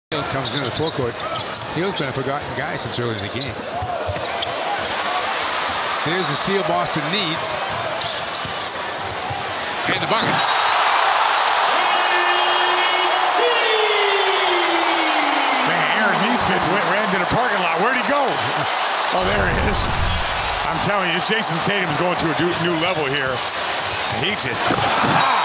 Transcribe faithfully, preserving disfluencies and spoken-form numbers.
Comes into the forecourt. Hill's been a forgotten guy since early in the game. Here's the steal Boston needs. And the bucket. Man, Aaron Neesmith went, ran to the parking lot. Where'd he go? Oh, there he is. I'm telling you, Jayson Tatum is going to a new level here. He just...